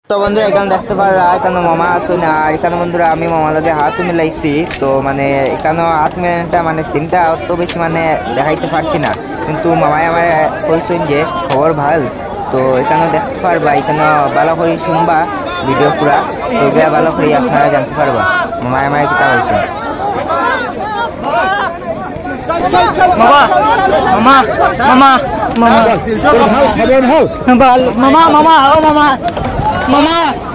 তো বন্ধুরা এখানে দেখতে পারা এখানে মামা আসুন আর এখানে বন্ধুরা আমি মামা লগে হাত মিলাইছি। তো মানে এখানে হাত মিলানোটা মানে সিনটা অত বেশি মানে দেখাইতে পারছি না, কিন্তু মামাই আমার কইছেন যে খবর ভাল। তো এখানে দেখতে পারবা, এখানে ভালো করে শুনবা ভিডিও পুরা, তো এগুলা ভালো করে আপনারা জানতে পারবা মামাই আমার কিতা হয়েছে। মামা মামা মামা মামা মামা মামা ও মামা মামা